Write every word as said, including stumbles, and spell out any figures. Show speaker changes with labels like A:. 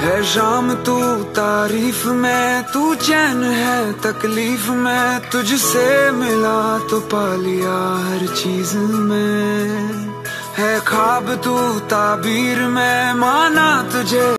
A: है शाम तू तारीफ में, तू चैन है तकलीफ में, तुझसे मिला तो पा लिया हर चीज में। है ख्वाब तू ताबीर में, माना तुझे